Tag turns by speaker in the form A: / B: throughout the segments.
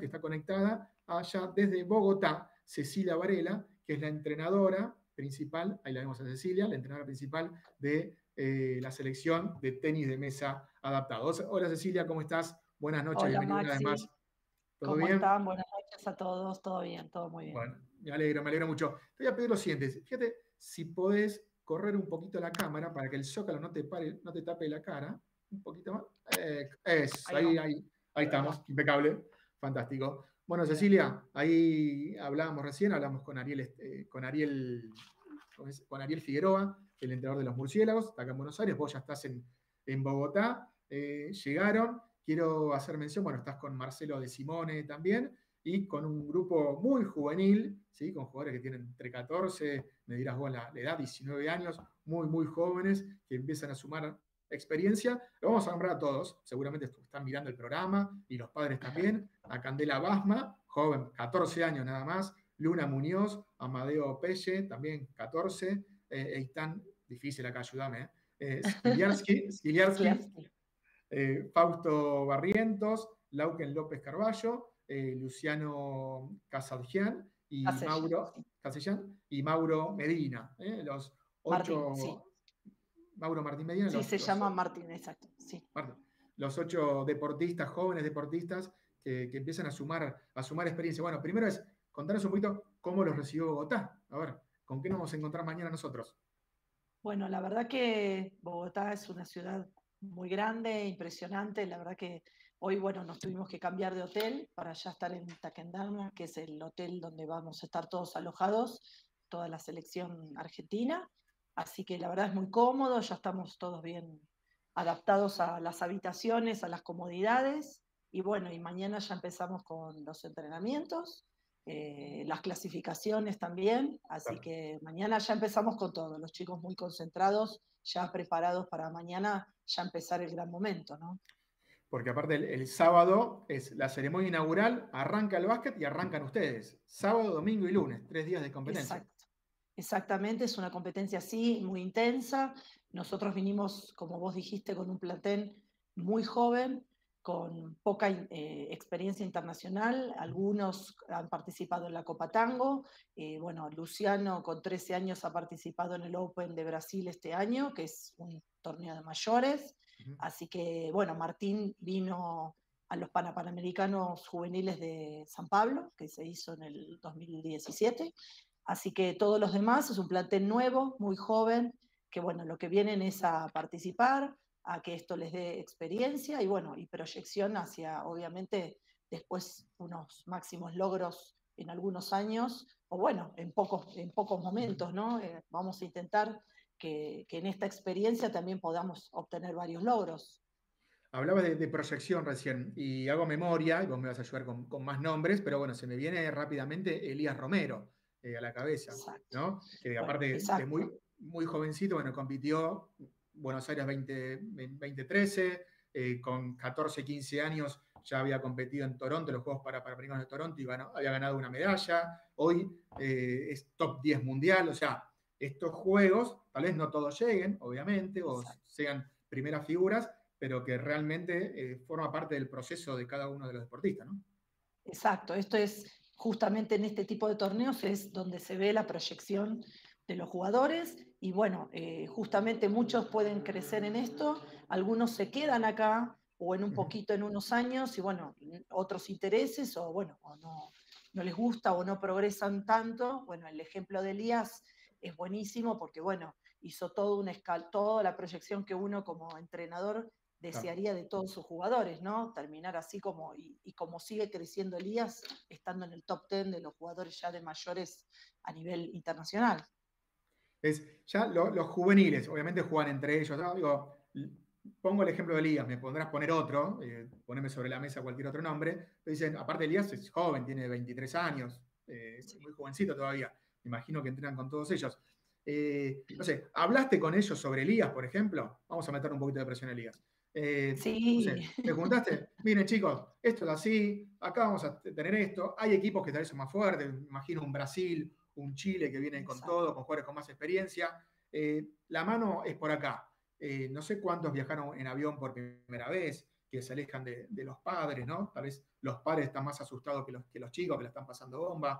A: que está conectada allá desde Bogotá, Cecilia Varela, que es la entrenadora principal, ahí la vemos a Cecilia, la entrenadora principal de la selección de tenis de mesa adaptado. Hola Cecilia, ¿cómo estás? Buenas noches,
B: Hola
A: bienvenida una vez más.
B: Maxi,
A: ¿Todo
B: ¿cómo
A: bien?
B: están? Buenas noches a todos, todo bien, todo muy bien.
A: Bueno, me alegro mucho. Te voy a pedir lo siguiente, fíjate si podés correr un poquito la cámara para que el zócalo no te tape la cara. Un poquito más.
B: Ahí va.
A: Ahí estamos, impecable, fantástico. Bueno,
B: Bien.
A: Cecilia, ahí hablábamos recién, hablamos con con Ariel Figueroa, el entrenador de los murciélagos, está acá en Buenos Aires, vos ya estás en Bogotá, llegaron, quiero hacer mención, bueno, estás con Marcelo De Simone también, y con un grupo muy juvenil, ¿sí? Con jugadores que tienen entre 14, me dirás vos la edad, 19 años, muy jóvenes, que empiezan a sumar experiencia. Lo vamos a nombrar a todos, seguramente están mirando el programa, y los padres también, a Candela Basma, joven, 14 años nada más, Luna Muñoz, Amadeo Pelle, también 14, Eitan, difícil acá, ayúdame, Skiliarski,
B: Skliarsky.
A: Fausto Barrientos, Lauken López Carballo, Luciano Casadjian y
B: Casella,
A: Mauro,
B: sí.
A: Castellán, y Mauro Medina. Los
B: Martín, sí.
A: 8, Mauro Martín Medina,
B: Sí, se llama Martín, exacto, sí.
A: los 8 deportistas, jóvenes deportistas, que empiezan a sumar experiencia. Bueno, primero es contarnos un poquito cómo los recibió Bogotá. A ver, ¿con qué nos vamos a encontrar mañana nosotros?
B: Bueno, la verdad que Bogotá es una ciudad muy grande, impresionante. La verdad que hoy, bueno, nos tuvimos que cambiar de hotel para ya estar en Taquendama, que es el hotel donde vamos a estar todos alojados, toda la selección argentina. Así que la verdad es muy cómodo, ya estamos todos bien adaptados a las habitaciones, a las comodidades. Y bueno, y mañana ya empezamos con los entrenamientos, las clasificaciones también, así
A: Claro.
B: que mañana ya empezamos con todo, los chicos muy concentrados, ya preparados para mañana ya empezar el gran momento, ¿no?
A: Porque aparte el sábado es la ceremonia inaugural, arranca el básquet y arrancan ustedes. Sábado, domingo y lunes, 3 días de competencia.
B: Exacto. Exactamente, es una competencia así, muy intensa. Nosotros vinimos, como vos dijiste, con un plantel muy joven, con poca experiencia internacional. Algunos han participado en la Copa Tango. Bueno, Luciano con 13 años ha participado en el Open de Brasil este año, que es un torneo de mayores.
A: Uh-huh.
B: Así que, bueno, Martín vino a los Panamericanos Juveniles de San Pablo, que se hizo en el 2017. Así que todos los demás es un plantel nuevo, muy joven, que bueno, lo que vienen es a participar, a que esto les dé experiencia y bueno, y proyección hacia, obviamente, después unos máximos logros en algunos años, o bueno, en pocos momentos, ¿no? Vamos a intentar que en esta experiencia también podamos obtener varios logros.
A: Hablaba de proyección recién y hago memoria, y vos me vas a ayudar con más nombres, pero bueno, se me viene rápidamente Elías Romero a la cabeza,
B: Exacto.
A: ¿no? Que
B: Bueno,
A: aparte de
B: exacto.
A: muy jovencito, bueno, compitió Buenos Aires 2013, con 14, 15 años ya había competido en Toronto, los Juegos Panamericanos de Toronto, y bueno, había ganado una medalla. Hoy es top 10 mundial, o sea, estos juegos, tal vez no todos lleguen, obviamente, o
B: Exacto.
A: sean primeras figuras, pero que realmente forma parte del proceso de cada uno de los deportistas, ¿no?
B: Exacto, esto es justamente en este tipo de torneos es donde se ve la proyección de los jugadores y bueno, justamente muchos pueden crecer en esto, algunos se quedan acá o en un
A: Uh-huh.
B: poquito en unos años y bueno, otros intereses o bueno, o no, no les gusta o no progresan tanto. Bueno, el ejemplo de Elías es buenísimo porque bueno, hizo todo toda la proyección que uno como entrenador
A: Claro.
B: desearía de todos sus jugadores, ¿no? Terminar así como, y como sigue creciendo Elías, estando en el top 10 de los jugadores ya de mayores a nivel internacional.
A: Ya los juveniles, obviamente juegan entre ellos, ¿no? Digo, pongo el ejemplo de Elías, me pondrás poner otro, ponerme sobre la mesa cualquier otro nombre, pero dicen, aparte Elías es joven, tiene 23 años,
B: Sí.
A: muy jovencito todavía, me imagino que entrenan con todos ellos. No sé, ¿hablaste con ellos sobre Elías, por ejemplo? Vamos a meter un poquito de presión a Elías. No
B: Sí,
A: sé, ¿te juntaste? Miren chicos, esto es así, acá vamos a tener esto, hay equipos que tal vez son más fuertes, me imagino un Brasil, un Chile que viene con
B: exacto.
A: todo, con jugadores con más experiencia. La mano es por acá. No sé cuántos viajaron en avión por primera vez, que se alejan de los padres, ¿no? Tal vez los padres están más asustados que los chicos que la están pasando bomba.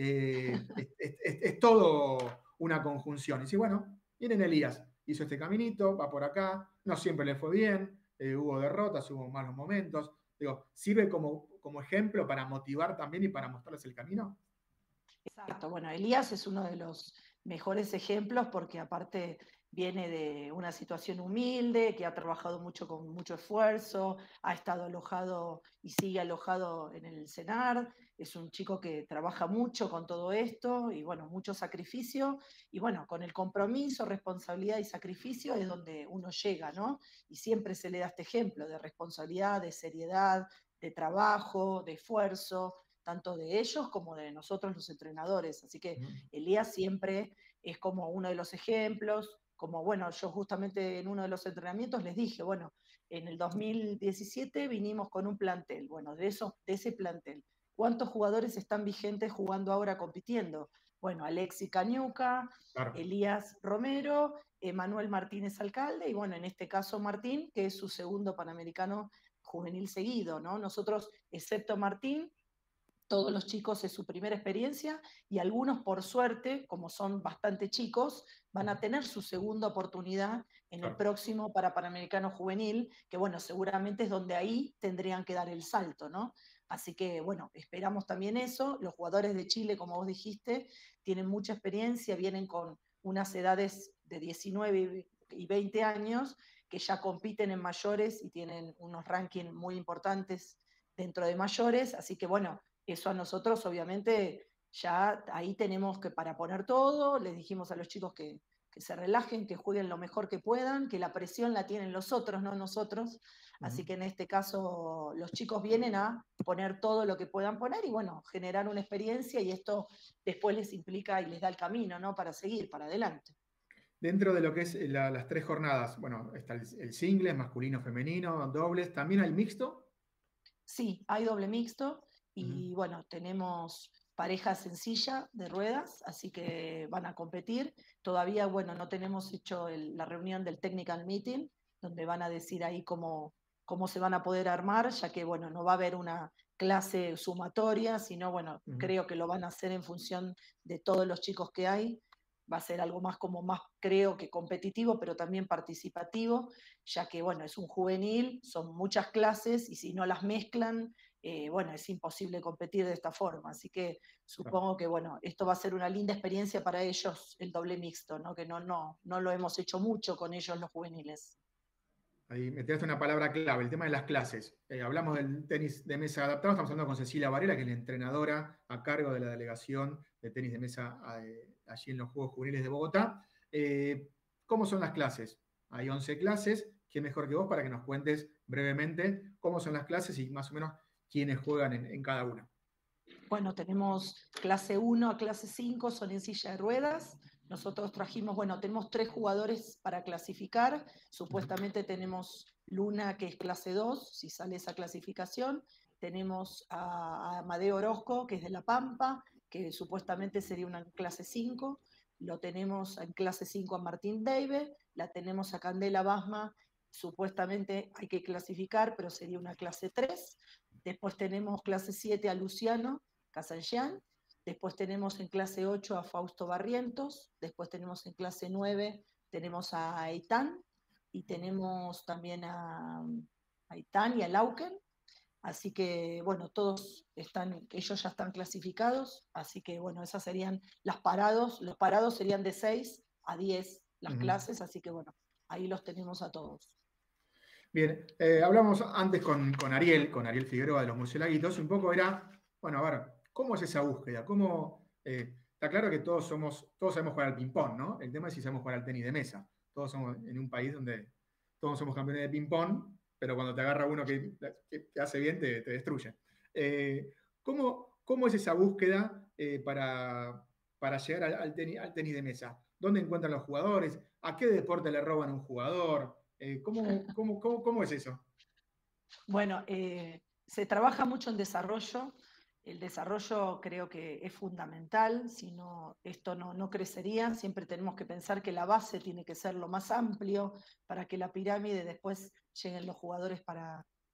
A: Es todo una conjunción. Y dice, bueno, miren Elías, hizo este caminito, va por acá, no siempre le fue bien, hubo derrotas, hubo malos momentos. Digo, ¿sirve como ejemplo para motivar también y para mostrarles el camino?
B: Exacto, bueno, Elías es uno de los mejores ejemplos porque aparte viene de una situación humilde, que ha trabajado mucho con mucho esfuerzo, ha estado alojado y sigue alojado en el CENAR, es un chico que trabaja mucho con todo esto y bueno, mucho sacrificio y bueno, con el compromiso, responsabilidad y sacrificio es donde uno llega, ¿no? Y siempre se le da este ejemplo de responsabilidad, de seriedad, de trabajo, de esfuerzo tanto de ellos como de nosotros los entrenadores. Así que Elías siempre es como uno de los ejemplos, como bueno, yo justamente en uno de los entrenamientos les dije, bueno, en el 2017 vinimos con un plantel, bueno, de ese plantel, ¿cuántos jugadores están vigentes jugando ahora compitiendo? Bueno, Alexi Cañuca,
A: Claro.
B: Elías Romero, Manuel Martínez Alcalde y bueno, en este caso Martín, que es su segundo Panamericano juvenil seguido, ¿no? Nosotros, excepto Martín, todos los chicos es su primera experiencia y algunos, por suerte, como son bastante chicos, van a tener su segunda oportunidad en el
A: Claro.
B: próximo Panamericano Juvenil, que bueno, seguramente es donde ahí tendrían que dar el salto, ¿no? Así que bueno, esperamos también eso. Los jugadores de Chile, como vos dijiste, tienen mucha experiencia, vienen con unas edades de 19 y 20 años que ya compiten en mayores y tienen unos rankings muy importantes dentro de mayores, así que bueno, eso a nosotros, obviamente, ya ahí tenemos que, para poner todo, les dijimos a los chicos que se relajen, que jueguen lo mejor que puedan, que la presión la tienen los otros, no nosotros. Así que en este caso los chicos vienen a poner todo lo que puedan poner y bueno, generar una experiencia y esto después les implica y les da el camino, ¿no? Para seguir, para adelante.
A: Dentro de lo que es las 3 jornadas, bueno, está el singles, masculino, femenino, dobles, ¿también hay mixto?
B: Sí, hay doble mixto
A: Ujú.
B: y bueno, tenemos parejas en silla de ruedas, así que van a competir. Todavía, bueno, no tenemos hecho la reunión del technical meeting, donde van a decir ahí cómo se van a poder armar, ya que, bueno, no va a haber una clase sumatoria, sino, bueno,
A: Ujú.
B: creo que lo van a hacer en función de todos los chicos que hay. Va a ser algo más como más, creo que competitivo, pero también participativo ya que, bueno, es un juvenil, son muchas clases y si no las mezclan, bueno, es imposible competir de esta forma. Así que
A: Claro.
B: supongo que, bueno, esto va a ser una linda experiencia para ellos, el doble mixto, ¿no? Que no lo hemos hecho mucho con ellos los juveniles.
A: Ahí me tiraste una palabra clave, el tema de las clases. Hablamos del tenis de mesa adaptado, estamos hablando con Cecilia Varela, que es la entrenadora a cargo de la delegación de tenis de mesa allí en los Juegos Juveniles de Bogotá. ¿Cómo son las clases? Hay 11 clases, ¿qué mejor que vos para que nos cuentes brevemente cómo son las clases y más o menos quiénes juegan en cada una?
B: Bueno, tenemos clase 1 a clase 5, son en silla de ruedas. Nosotros trajimos, bueno, tenemos 3 jugadores para clasificar.
A: Ujú.
B: Supuestamente tenemos Luna, que es clase 2, si sale esa clasificación. Tenemos a Amadeo Orozco, que es de La Pampa, que supuestamente sería una clase 5. Lo tenemos en clase 5 a Martín Deive. La tenemos a Candela Basma, supuestamente hay que clasificar, pero sería una clase 3. Después tenemos clase 7 a Luciano Casancian. Después tenemos en clase 8 a Fausto Barrientos. Después tenemos en clase 9 tenemos a Eitan. Y tenemos también a Eitan y a Lauken. Así que, bueno, ellos ya están clasificados. Así que, bueno, esas serían las parados. Los parados serían de 6 a 10 las
A: Ujú.
B: clases. Así que, bueno, ahí los tenemos a todos.
A: Bien, hablamos antes con Ariel Figueroa de los Murciélaguitos, y un poco era, bueno, a ver, ¿cómo es esa búsqueda? Está claro que todos sabemos jugar al ping-pong, ¿no? El tema es si sabemos jugar al tenis de mesa. Todos somos en un país donde todos somos campeones de ping-pong, pero cuando te agarra uno que hace bien, te destruye. ¿Cómo es esa búsqueda para llegar al tenis de mesa? ¿Dónde encuentran los jugadores? ¿A qué deporte le roban a un jugador? ¿Cómo es eso?
B: Bueno, se trabaja mucho en desarrollo. El desarrollo creo que es fundamental, si no, esto no crecería. Siempre tenemos que pensar que la base tiene que ser lo más amplio para que la pirámide después lleguen los jugadores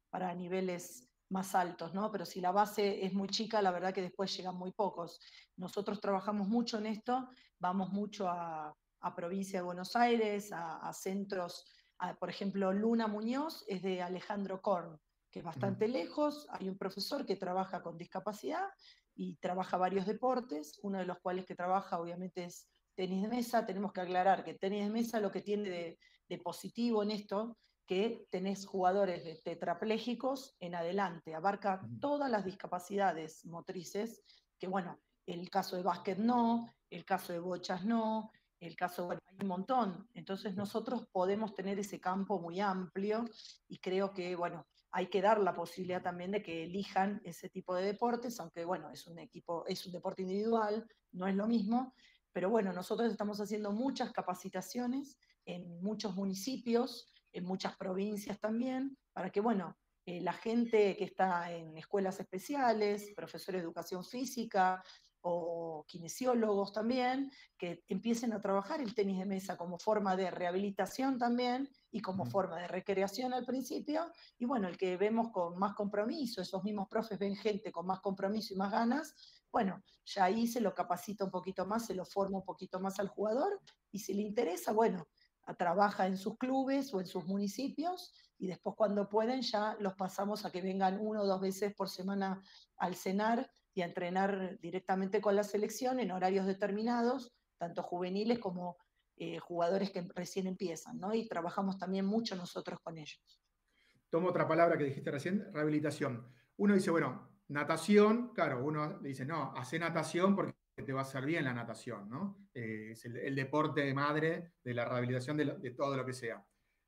B: para niveles más altos, ¿no? Pero si la base es muy chica, la verdad que después llegan muy pocos. Nosotros trabajamos mucho en esto, vamos mucho a provincia de Buenos Aires, a centros, por ejemplo, Luna Muñoz es de Alejandro Korn, que es bastante lejos, hay un profesor que trabaja con discapacidad y trabaja varios deportes, uno de los cuales que trabaja obviamente es tenis de mesa. Tenemos que aclarar que tenis de mesa lo que tiene de positivo en esto, que tenés jugadores de tetraplégicos en adelante, abarca todas las discapacidades motrices, que bueno, el caso de básquet no, el caso de bochas no, el caso, bueno, hay un montón. Entonces nosotros podemos tener ese campo muy amplio y creo que, bueno, hay que dar la posibilidad también de que elijan ese tipo de deportes, aunque bueno, es un equipo, es un deporte individual, no es lo mismo, pero bueno, nosotros estamos haciendo muchas capacitaciones en muchos municipios, en muchas provincias también, para que, bueno, la gente que está en escuelas especiales, profesores de educación física o kinesiólogos también, que empiecen a trabajar el tenis de mesa como forma de rehabilitación también y como forma de recreación al principio. Y bueno, el que vemos con más compromiso, esos mismos profes ven gente con más compromiso y más ganas, bueno, ya ahí se lo capacita un poquito más, se lo forma un poquito más al jugador y si le interesa, bueno, trabaja en sus clubes o en sus municipios y después cuando pueden ya los pasamos a que vengan 1 o 2 veces por semana al cenar y a entrenar directamente con la selección en horarios determinados, tanto juveniles como jugadores que recién empiezan, ¿no? Y trabajamos también mucho nosotros con ellos.
A: Tomo otra palabra que dijiste recién, rehabilitación. Uno dice, bueno, natación, claro, uno le dice, no, hace natación porque te va a hacer bien la natación, ¿no? Es el deporte de madre de la rehabilitación de todo lo que sea.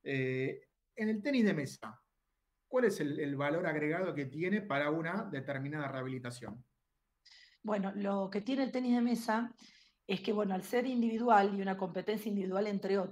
A: En el tenis de mesa, ¿cuál es el valor agregado que tiene para una determinada rehabilitación?
B: Bueno, lo que tiene el tenis de mesa es que, bueno, al ser individual y una competencia individual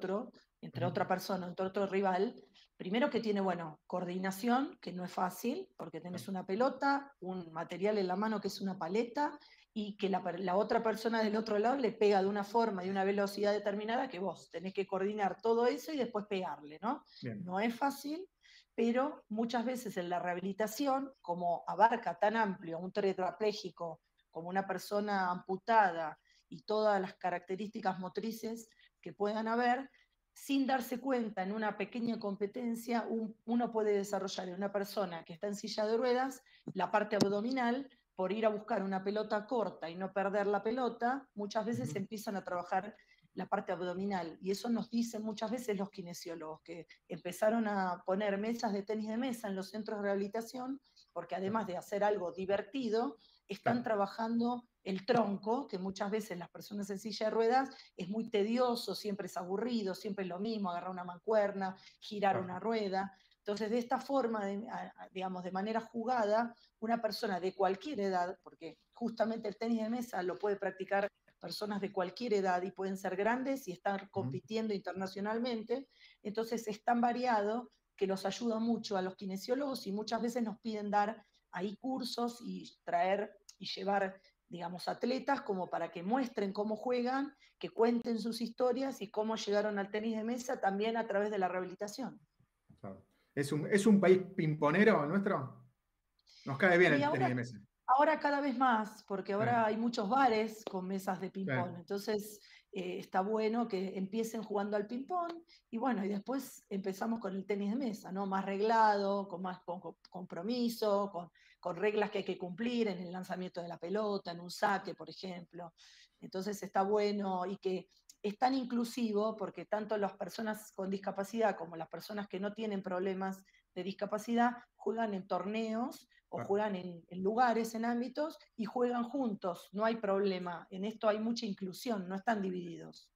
B: entre otra persona, entre otro rival, primero que tiene, bueno, coordinación, que no es fácil, porque tenés una pelota, un material en la mano que es una paleta, y que la otra persona del otro lado le pega de una forma y una velocidad determinada que vos tenés que coordinar todo eso y después pegarle, ¿no?
A: Bien.
B: No es fácil, pero muchas veces en la rehabilitación, como abarca tan amplio a un tetrapléjico, como una persona amputada y todas las características motrices que puedan haber, sin darse cuenta en una pequeña competencia, uno puede desarrollar en una persona que está en silla de ruedas la parte abdominal por ir a buscar una pelota corta y no perder la pelota, muchas veces empiezan a trabajar la parte abdominal. Y eso nos dicen muchas veces los kinesiólogos, que empezaron a poner mesas de tenis de mesa en los centros de rehabilitación, porque además de hacer algo divertido, están
A: Claro.
B: trabajando el tronco, que muchas veces las personas en silla de ruedas es muy tedioso, siempre es aburrido, siempre es lo mismo, agarrar una mancuerna, girar una
A: Claro.
B: rueda. Entonces, de esta forma, digamos, de manera jugada, una persona de cualquier edad, porque justamente el tenis de mesa lo puede practicar personas de cualquier edad y pueden ser grandes y estar compitiendo internacionalmente, entonces es tan variado que los ayuda mucho a los kinesiólogos y muchas veces nos piden dar ahí cursos y traer y llevar, digamos, atletas como para que muestren cómo juegan, que cuenten sus historias y cómo llegaron al tenis de mesa también a través de la rehabilitación.
A: Claro. Es un país pimponero nuestro? Nos cae bien
B: Y
A: el tenis de mesa.
B: ahora cada vez más, porque ahora
A: Eh,
B: hay muchos bares con mesas de ping-pong,
A: eh,
B: entonces está bueno que empiecen jugando al ping-pong y bueno, y después empezamos con el tenis de mesa, ¿no? Más reglado, con más compromiso, con reglas que hay que cumplir en el lanzamiento de la pelota, en un saque, por ejemplo. Entonces está bueno y que es tan inclusivo porque tanto las personas con discapacidad como las personas que no tienen problemas de discapacidad juegan en torneos o
A: claro.
B: juegan en lugares, en ámbitos, y juegan juntos, no hay problema. En esto hay mucha inclusión, no están divididos.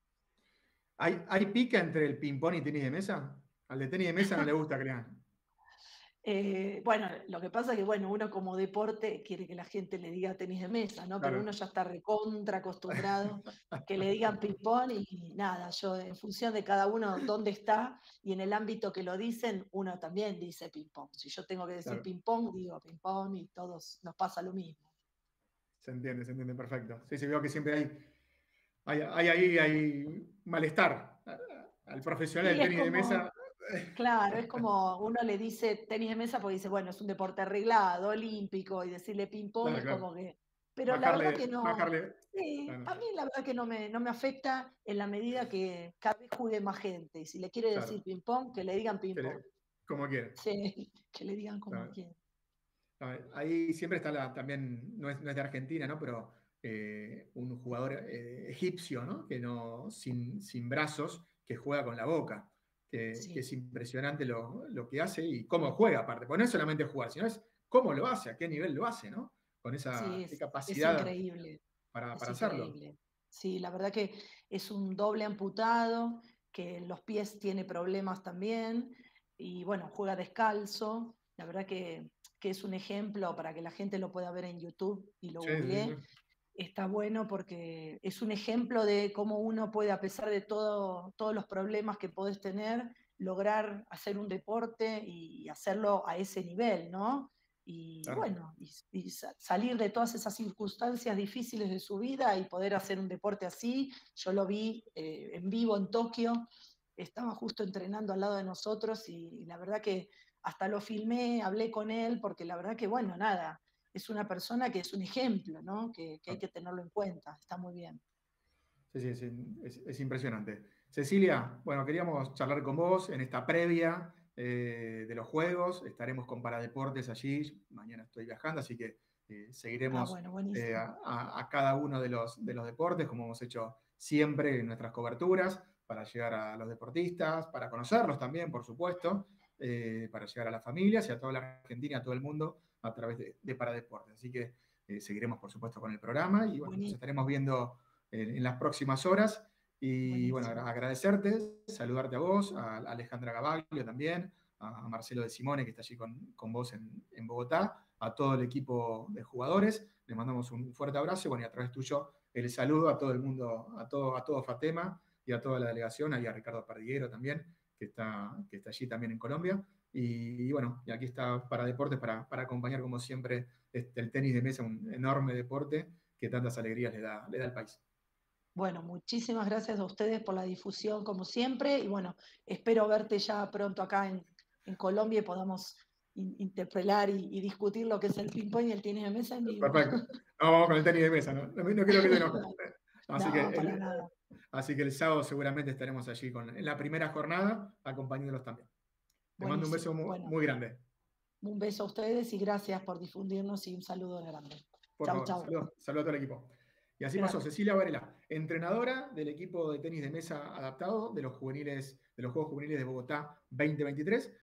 A: ¿Hay pica entre el ping-pong y tenis de mesa? Al de tenis de mesa no le gusta, crean.
B: Bueno, lo que pasa es que bueno, uno como deporte quiere que la gente le diga tenis de mesa, ¿no? Pero uno
A: Claro.
B: ya está recontra acostumbrado que le digan ping-pong y nada, yo en función de cada uno dónde está y en el ámbito que lo dicen, uno también dice ping-pong. Si yo tengo que decir
A: Claro.
B: ping-pong, digo ping-pong y todos nos pasa lo mismo.
A: Se entiende perfecto. Sí, sí, veo que siempre hay ahí hay malestar. Al profesional
B: Y
A: del
B: es
A: tenis de
B: como,
A: mesa.
B: Claro, es como uno le dice tenis de mesa porque dice, bueno, es un deporte arreglado, olímpico, y decirle ping-pong
A: Claro,
B: es
A: claro.
B: como que. Pero la verdad que
A: Bajarle,
B: no.
A: bajarle.
B: Sí, a
A: Claro,
B: mí la verdad que no me afecta en la medida que cada vez juegue más gente. Y si le quiere decir
A: claro.
B: ping-pong, que le digan ping-pong.
A: Como quiera.
B: Sí, que le digan como
A: Claro.
B: quieran.
A: Ahí siempre está también, no es de Argentina, ¿no? Pero un jugador egipcio, ¿no? Que no, sin brazos, que juega con la boca, que
B: Sí,
A: es impresionante lo que hace y cómo juega aparte. Porque no es solamente jugar, sino es cómo lo hace, a qué nivel lo hace, ¿no? Con
B: sí,
A: esa qué
B: es
A: capacidad
B: increíble. Es
A: para hacerlo.
B: increíble. Sí, la verdad que es un doble amputado, que en los pies tiene problemas también, y bueno, juega descalzo. La verdad que es un ejemplo para que la gente lo pueda ver en YouTube y lo
A: Sí, sí,
B: googlee.
A: sí.
B: Está bueno porque es un ejemplo de cómo uno puede, a pesar de todos los problemas que podés tener, lograr hacer un deporte y hacerlo a ese nivel, ¿no? Y
A: Claro.
B: bueno, y salir de todas esas circunstancias difíciles de su vida y poder hacer un deporte así. Yo lo vi en vivo en Tokio, estaba justo entrenando al lado de nosotros y la verdad que hasta lo filmé, hablé con él, porque la verdad que, bueno, nada, es una persona que es un ejemplo, ¿no? Que hay que tenerlo en cuenta, está muy bien.
A: Sí, sí, es impresionante. Cecilia, bueno, queríamos charlar con vos en esta previa de los Juegos. Estaremos con Paradeportes allí. Mañana estoy viajando, así que
B: Ah,
A: seguiremos
B: bueno, buenísimo.
A: a cada uno de los deportes, como hemos hecho siempre en nuestras coberturas, para llegar a los deportistas, para conocerlos también, por supuesto, para llegar a las familias y a toda la Argentina, a todo el mundo, a través de Paradeportes. Así que seguiremos, por supuesto, con el programa y bueno, nos
B: Buenísimo,
A: estaremos viendo en las próximas horas. Y bueno,
B: buenísimo.
A: agradecerte, saludarte a vos, a Alejandra Gavaglio también, a Marcelo de Simone, que está allí con vos en Bogotá, a todo el equipo de jugadores. Les mandamos un fuerte abrazo y bueno, y a través tuyo el saludo a todo el mundo, a todo Fatema y a toda la delegación, y a Ricardo Pardiguero también, que está allí también en Colombia. Y bueno, y aquí está para deportes para acompañar como siempre el tenis de mesa, un enorme deporte que tantas alegrías le da al país.
B: Bueno, muchísimas gracias a ustedes por la difusión, como siempre, y bueno, espero verte ya pronto acá en Colombia y podamos interpelar y discutir lo que es el ping-pong y el tenis de mesa en vivo.
A: Perfecto. No, vamos con el tenis de mesa, ¿no? No quiero que te enojes. Así que
B: No, para nada.
A: el sábado seguramente estaremos allí en la primera jornada acompañándolos también. Te mando un beso
B: Buenísimo.
A: muy,
B: Bueno,
A: muy grande.
B: un beso a ustedes y gracias por difundirnos y un saludo grande.
A: Por
B: Chau,
A: favor,
B: chau.
A: saludos a todo el equipo. Y así pasó
B: Gracias.
A: Cecilia Varela, entrenadora del equipo de tenis de mesa adaptado de los Juegos Juveniles de Bogotá 2023.